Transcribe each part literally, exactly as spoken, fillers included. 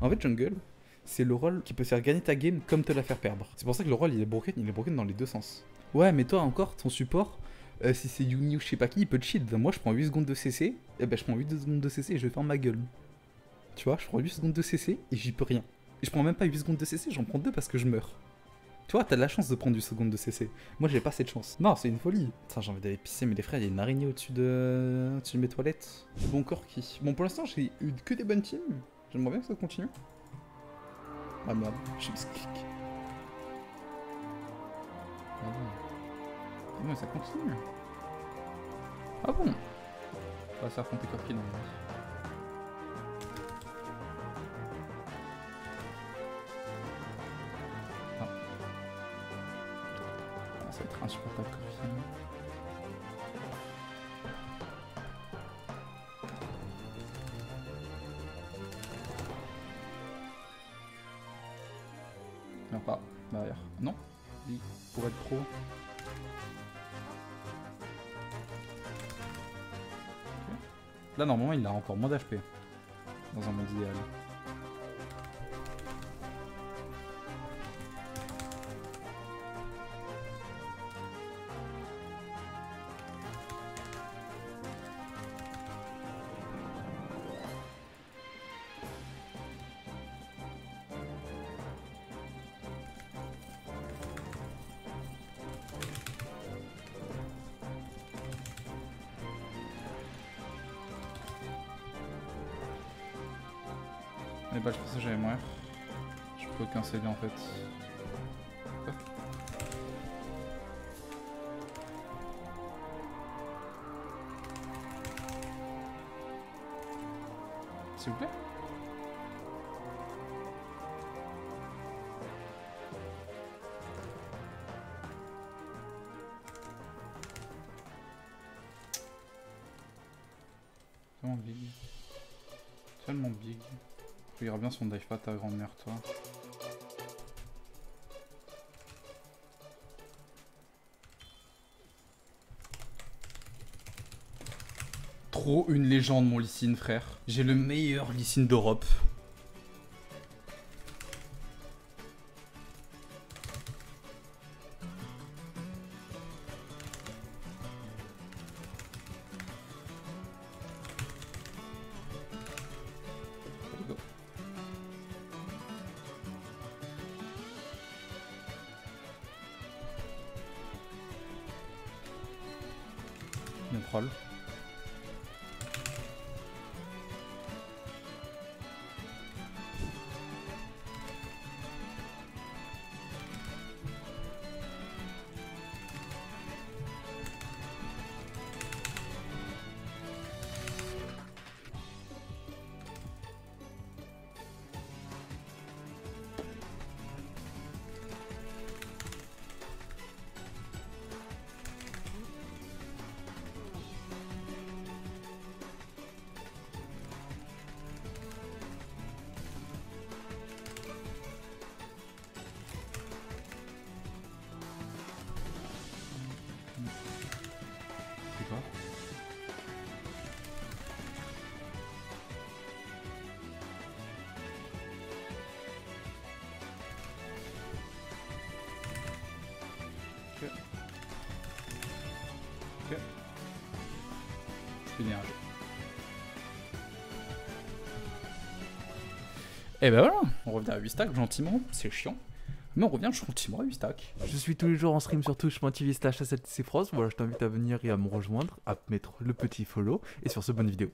En fait, jungle, c'est le rôle qui peut faire gagner ta game comme te la faire perdre. C'est pour ça que le rôle il est broken, il est broken dans les deux sens. Ouais, mais toi encore, ton support, euh, si c'est Yumi ou je sais pas qui, il peut te shield. Moi je prends huit secondes de C C, et ben je prends huit secondes de C C et je vais faire ma gueule. Tu vois, je prends huit secondes de C C et j'y peux rien. Et je prends même pas huit secondes de C C, j'en prends deux parce que je meurs. Tu vois, t'as de la chance de prendre huit secondes de C C. Moi j'ai pas cette chance. Non, c'est une folie. Putain, j'ai envie d'aller pisser, mais les frères, il y a une araignée au-dessus de... au-dessus de mes toilettes. Bon corps qui. Bon, pour l'instant, j'ai eu que des bonnes teams. J'aimerais bien que ça continue. Ah merde, je m'explique. Ah bon. Ah bon, ça continue. Ah bon. On va s'affronter Corki dans le monde. Ah. Ah, ça va être insupportable Corki. Non, pas derrière. Non, lui, pour être pro. Là, normalement, il a encore moins d'H P dans un monde idéal. Mais bah je pensais que j'allais mourir. Je peux aucun C D en fait. Quoi? S'il vous plaît? Tellement big. Tellement big. Regarde bien son dive pas ta grand-mère, toi. Trop une légende, mon Lee Sin, frère. J'ai le meilleur Lee Sin d'Europe. Le troll. C'est quoi? Ok. Ok. Je finis un jeu. Et ben voilà, on revient à huit stacks gentiment, c'est chiant. Mais on revient gentiment à huit stacks. Je suis tous les jours en stream sur Twitch, moi T V slash A sept C Frost. Voilà, je t'invite à venir et à me rejoindre, à mettre le petit follow. Et sur ce, bonne vidéo.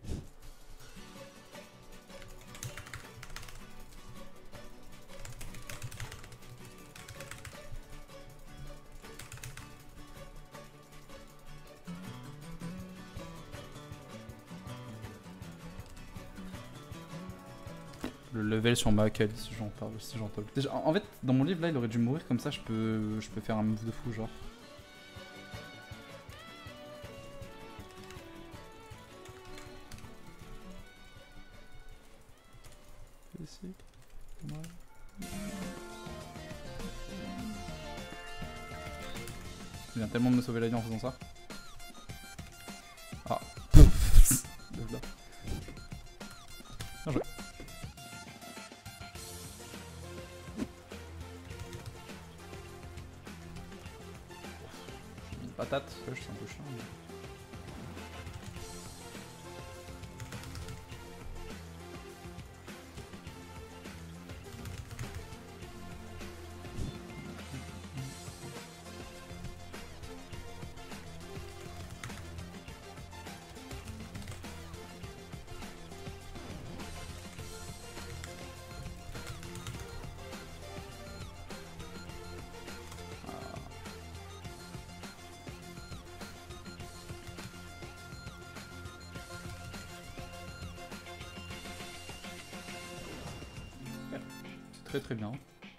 Le level sur ma Akali, si j'en parle, si j'en parle. Déjà, en fait, dans mon livre là, il aurait dû mourir comme ça, je peux, je peux faire un move de fou, genre. Ici. Ouais. Il vient tellement de me sauver la vie en faisant ça. Ah. Pouf. Bien joué. patate. Ouais, je suis un peu chiant. Mais... Très très bien.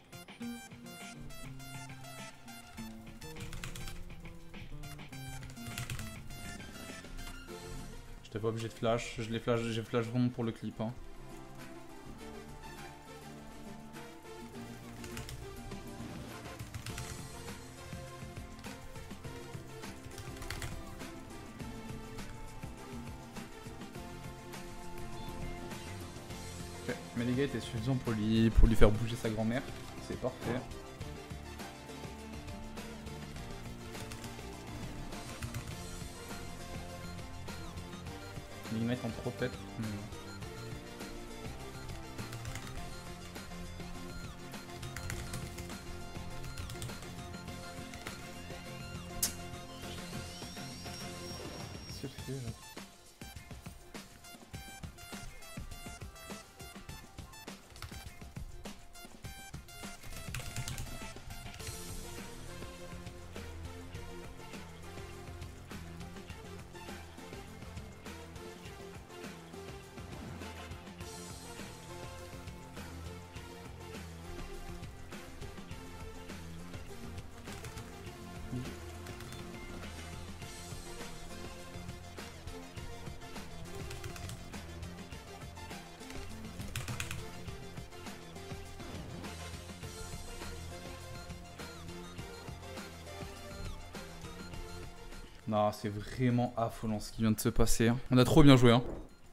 J'étais pas obligé de flash, je les flash, j'ai flash vraiment pour le clip. Hein. Ok, mais les gars étaient suffisants pour lui, pour lui faire bouger sa grand-mère, c'est parfait. Ils mettent en trop peut-être. Hmm. C'est fait là. Non, c'est vraiment affolant ce qui vient de se passer. Hein. On a trop bien joué. Hein.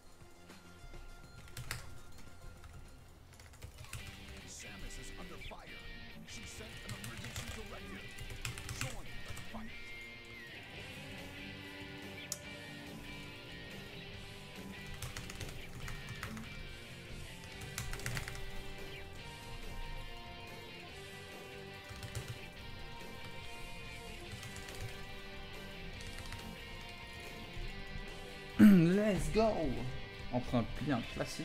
Let's go. Enfin, un pli, un classique.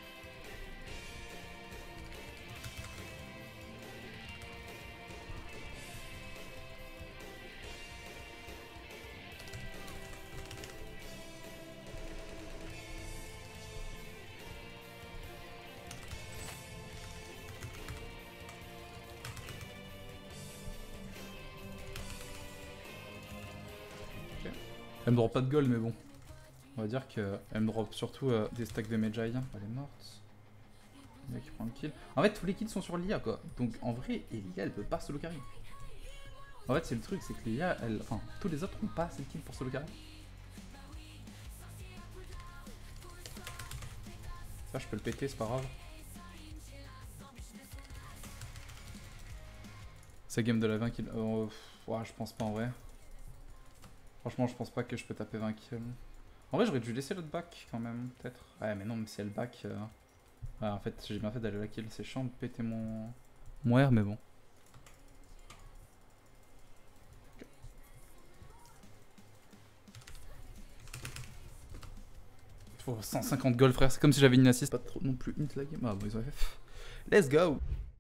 Okay. Elle me drop pas de gold, mais bon. On va dire qu'elle me drop surtout euh, des stacks de Magi. Elle est morte. L'I A qui prend le kill. En fait, tous les kills sont sur l'I A quoi. Donc en vrai, l'I A elle peut pas solo carry. En fait, c'est le truc, c'est que l'I A, elle... enfin, tous les autres ont pas assez de kills pour solo carry. Ça, je peux le péter, c'est pas grave. C'est game de la vingt kills. Euh, ouais, je pense pas en vrai. Franchement, je pense pas que je peux taper vingt kills. En vrai, j'aurais dû laisser l'autre back quand même, peut-être. Ouais, mais non, mais si elle back. Euh... Ouais, en fait, j'ai bien fait d'aller la kill. C'est chiant de péter mon. Mon R, mais bon. Okay. Faut cent cinquante gold, frère. C'est comme si j'avais une assist. Pas trop non plus int la game. Ah, bon, ils ont fait. Let's go!